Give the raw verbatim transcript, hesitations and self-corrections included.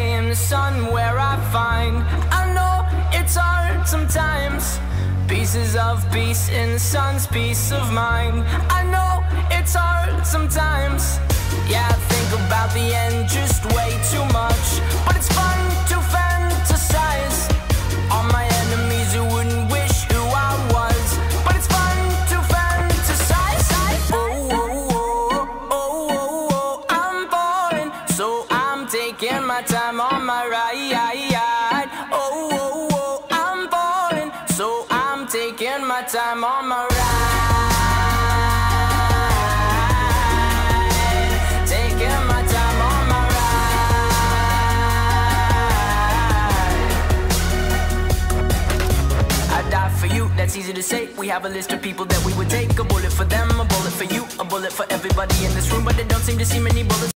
day in the sun where I find, I know it's hard sometimes, pieces of peace in the sun's peace of mind. I know it's hard sometimes, yeah, I think about the end just way too much, but it's fun to fantasize on my enemies who wouldn't wish who I was, but it's fun to fantasize. Oh, oh, oh, oh, oh, oh, I'm falling, so I'm taking my time on my ride. Oh, oh, oh, I'm falling, so I'm taking my time on my ride. Taking my time on my ride. I die for you, that's easy to say. We have a list of people that we would take. A bullet for them, a bullet for you, a bullet for everybody in this room, but they don't seem to see many bullets.